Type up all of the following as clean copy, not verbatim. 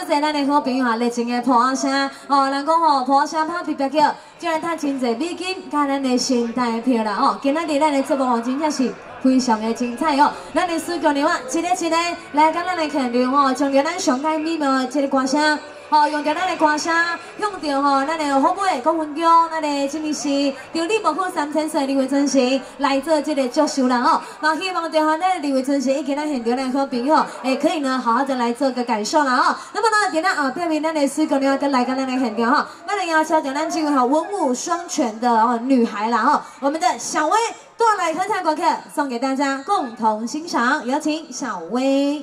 谢咱的好朋友啊，热情的破声哦，人讲吼破声拍皮白叫，竟然他真侪美金加咱的新台票啦哦，今仔日咱的节目哦真正是非常的精彩哦，咱的水姑娘啊，一个来跟咱的客人哦，将着咱上界美妙的这个歌声。 哦，用着咱的歌声，向着吼咱的好妹郭文强，咱的真的是着你无可3000岁李慧珍是来做这个祝寿啦哦。那希望着哈咱李慧珍是以及咱现场的好朋友，可以呢好好的来做个感受啦哦。那么呢，今天表明咱的水姑娘跟来跟咱的现场哈，咱的邀请着咱这位哈文武双全的哦女孩啦哦，我们的小薇多来合唱国歌送给大家共同欣赏，有请小薇。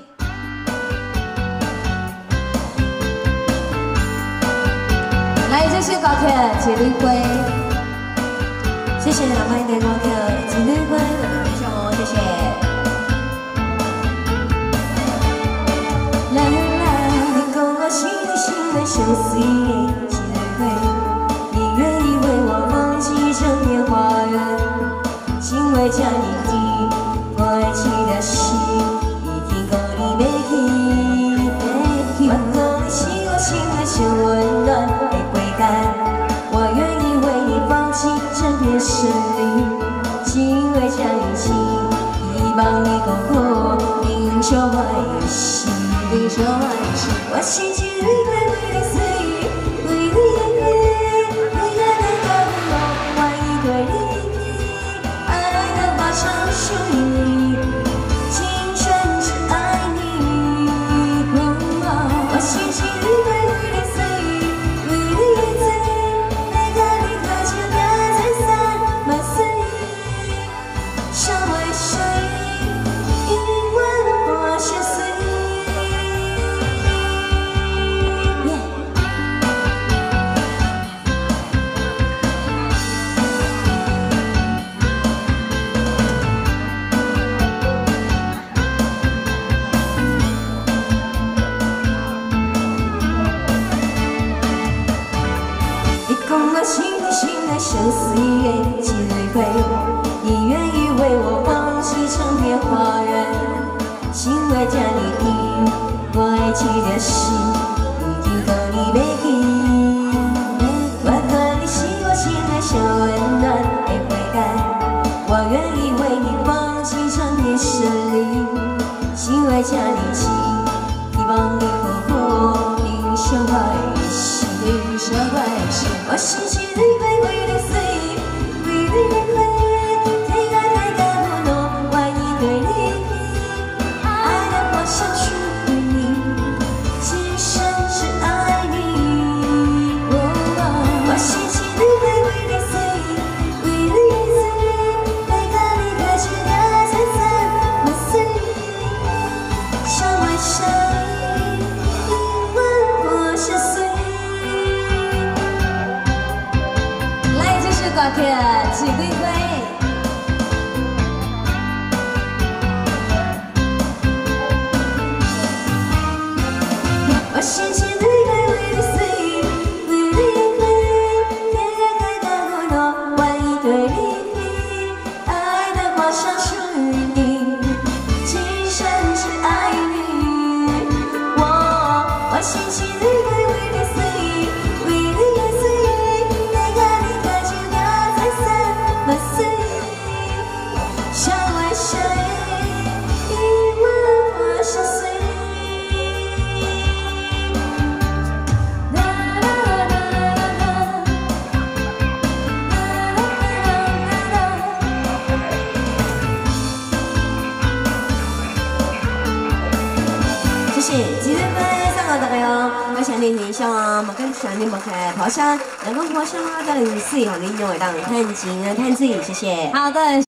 来，这首歌曲《一缕花》，谢谢老麦的歌曲《一缕花》，非常好，谢谢。啦啦，你讲我心里心内相随的一缕花，你愿意为我放弃整片花园，心为这么甜，我爱起的心已经够你袂去，我讲你是我心内最温暖。 我愿意为你放弃整片森林，因为这样情，希望你讲好，领袖我的心，领袖我的心，我是一缕花，为你随意，为你飞，你爱的高楼，我已对你飞，爱的花上属于你，今生只爱你。我是一缕花，为你随意。 相随的一缕花，你愿意为我放弃整片花园，心为这么甜，我爱这条心已经够你袂去。我看你是我心内最温暖的花瓣，我愿意为你放弃整片森林，心为这么甜，希望你好好领受我的心，领受我的心，我是一缕花。 歌曲《一缕花》，我是一缕花，为你随意，为你飞，天涯海角不落，我已对你飞，爱的花上属于你，今生只爱你。我是一缕花，为你随意，为你随意，天涯海角。 相为相依，一吻我相随。啦啦啦啦啦，谢谢，几位上好大家哟，我想你听上啊，莫跟想你莫开破声，能够破声啊，在零4号领用会当探金啊探水，谢谢。好的。